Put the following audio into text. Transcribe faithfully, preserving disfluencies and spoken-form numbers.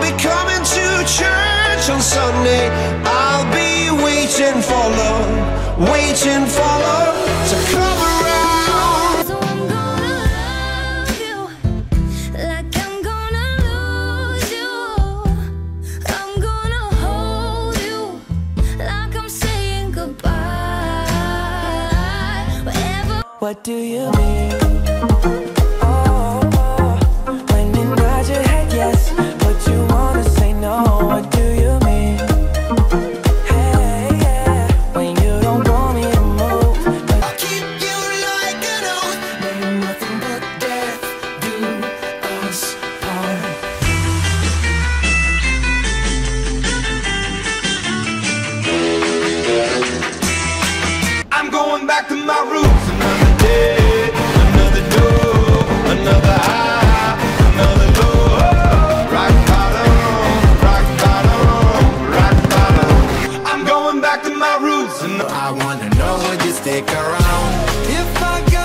be coming to church on Sunday. I'll be waiting for love, waiting for love to come around. So I'm gonna love you like I'm gonna lose you. I'm gonna hold you like I'm saying goodbye. Whatever. What do you mean? Oh, oh, when you nod your head yes, but you wanna say no. What do you mean? Hey, yeah, when you don't want me to move, but I'll keep you like an oath. may nothing but death do us part. I'm going back to my roots. Another day, another door, another high, another low. Rock bottom, rock bottom, rock bottom. I'm going back to my roots, and I wanna know would you stick around if I got